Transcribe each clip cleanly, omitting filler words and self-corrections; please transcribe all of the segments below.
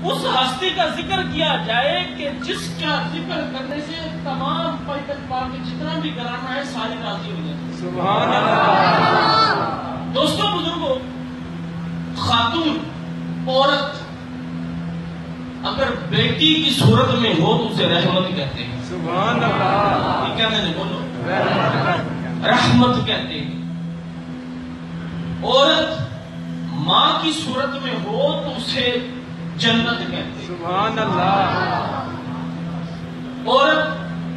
اس ہستی کا ذکر کیا جائے کہ جس کا ذکر کرنے سے تمام پنجت پاک کے جتنا بھی گھرانہ ہے ساری راضی ہو جاتی. سبحان اللہ. دوستوں بزرگوں، خاتون عورت اگر بیٹی کی صورت میں ہو تو اسے رحمت کہتے ہیں. سبحان اللہ. یہ کہتے ہیں، بولو رحمت کہتے ہیں. عورت ماں کی صورت میں ہو تو اسے جنت کہتے ہیں. سبحان اللہ. عورت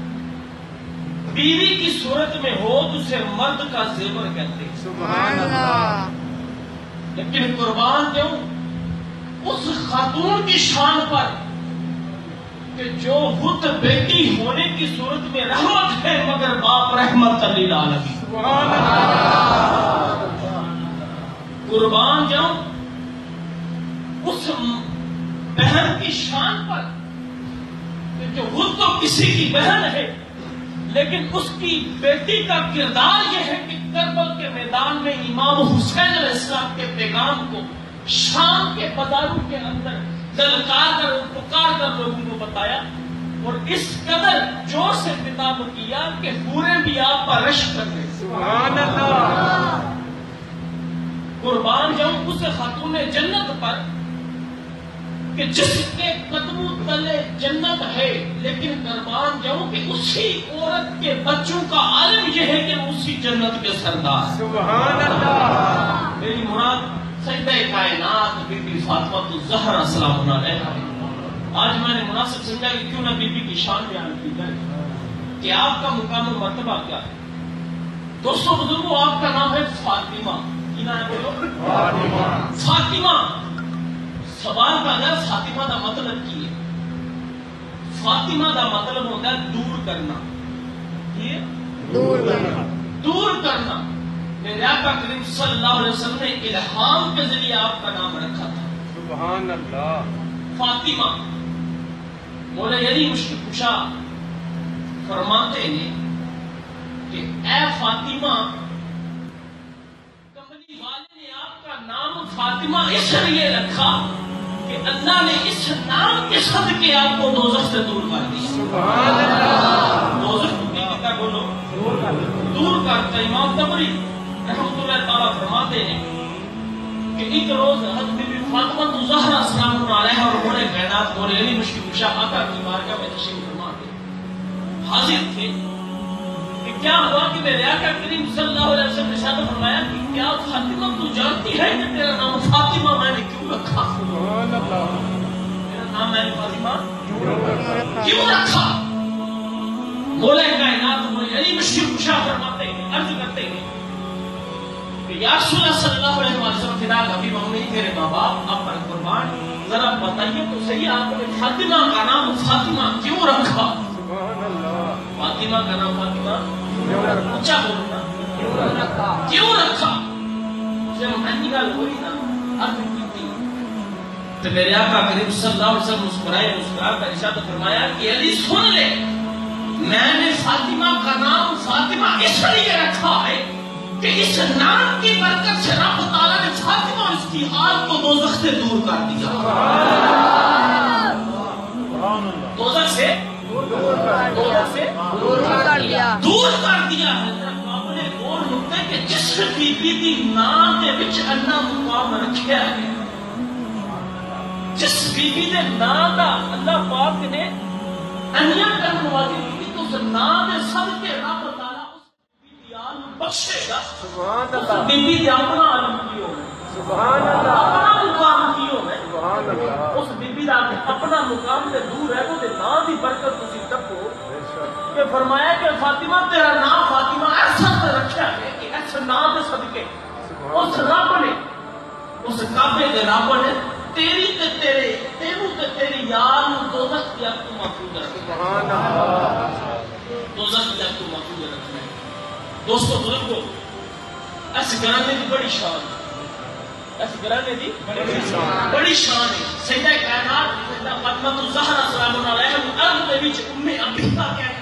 بیوی کی صورت میں ہو تو اسے مرد کا زیور کہتے ہیں. سبحان اللہ. لیکن قربان جاؤں اس خاتون کی شان پر کہ جو خود بیٹی ہونے کی صورت میں رحمت ہے مگر باپ رحمت للعالمین. سبحان اللہ. قربان جاؤں اس بہن کی شان پر کہ جو خود تو کسی کی بہن ہے لیکن اس کی بیٹی کا کردار یہ ہے کہ کربل کے میدان میں امام حسین علیہ السلام کے پیغام کو شام کے بازاروں کے اندر للکار کر پکار کر لوگوں کو بتایا اور اس قدر جوش سے خطاب کیا کہ پورے بھی آپ پر رشک کر گئے. سبحان اللہ. قربان جاؤں اس خاتون جنت پر کہ جس کے قدموں تلے جنت ہے، لیکن قربان جاؤں کہ اسی عورت کے بچوں کا عالم یہ ہے کہ اسی جنت کے سردار. سبحان اللہ. میری مراد سیدہ کائنات بی بی فاطمہ الزہرا سلام علیہا. آج میں نے مناسب سمجھا کہ کیوں نہ بی بی کی شان بیان کی جائے کہ آپ کا مقام و مرتبہ کیا ہے. دوستوں بزرگوں، آپ کا نام ہے فاطمہ. کی نام ہے؟ بولو فاطمہ. سوال کا اگر فاطمہ دا مطلب کی ہے، فاطمہ دا مطلب ہوتا ہے دور کرنا. یہ دور کرنا. میرے آقا کریم صلی اللہ علیہ وسلم نے الہام کے ذریعے آپ کا نام رکھا تھا. سبحان اللہ. فاطمہ. مولا یعنی مشکل کشا فرماتے ہیں کہ اے فاطمہ، کملی والے نے آپ کا نام فاطمہ اس لیے رکھا کہ اللہ نے اس نام کے صدقے آپ کو دوزخ سے دور کر دیا. سبحان اللہ. دوزخ کو کہتا بولو دور کرتا. امام طبری رحمۃ اللہ تعالیٰ فرماتے ہیں کہ ایک روز حضرت بی بی فاطمہ الزہرا سلام علیہا اور بڑے کائنات مولا علی مشکل کشا آقا کی بارگاہ میں تشریف فرما کے حاضر تھے کہ کیا ہوا کہ میرے آقا کریم صلی اللہ علیہ وسلم نے ارشاد فرمایا کہ کیا فاطمہ تو جانتی ہے کہ تیرا نام فاطمہ میں نے کیوں رکھا؟ سبحان اللہ. میرا نام میں نے فاطمہ کیوں رکھا؟ مولا کائنات مولا علی مشکل کشا فرماتے ہیں، عرض کرتے ہیں کہ یا رسول اللہ صلی اللہ علیہ وسلم فدا کبھی ممی تیرے ماں باپ آپ پر قربان، ذرا بتائیے تو صحیح آپ نے فاطمہ کا نام فاطمہ کیوں رکھا؟ سبحان اللہ. فاطمہ کا نام فاطمہ اونچا بولنا کیوں رکھا؟ جب مہنگی گل ہوئی نا عرض کی تھی تو میرے آقا کریم صلی اللہ علیہ وسلم مسکرا کر ارشاد فرمایا کہ علی سن لے، میں نے فاطمہ کا نام فاطمہ اس لیے رکھا ہے کہ اس نام کی برکت سے رب تعالیٰ نے فاطمہ اور اس کی حال کو دوزخ سے دور کر دیا. دوزخ سے دور کر دیا. اپنے اور نقطے کہ جس بی بی دی نام دے وچ اللہ مقام رکھیا ہے، جس بی بی دے نام دا اللہ پاک نے انیا کرن والی کی تو اس نام دے صدقے رب تعالیٰ بخشے گا. سبحان اللہ. بی بی دی اپنا عالم کیوں ہے. سبحان اللہ. اپنا مقام کیوں ہے. سبحان اللہ. اس بی بی دا اپنا مقام سے دور ہے وہ نام دی برکت تسی تکو کہ فرمایا کہ فاطمہ تیرا نام فاطمہ ایسا رکھا ہے کہ ایسا نام دے صدقے اس رب نے اس کعبے دے رب نے تیری تے تیرے تینوں تے تیری یار نو دوزخ دی اگ تو محفوظ رکھا. سبحان اللہ. دوزخ دی اگ تو محفوظ رکھا. دوستو بزرگو، اس گھرانے کی بڑی شان ہے. اس گھرانے کی بڑی شان ہے. سیدہ کائنات سیدہ فاطمہ الزہرا سلام علیہا ارض دے وچ ام ابیتا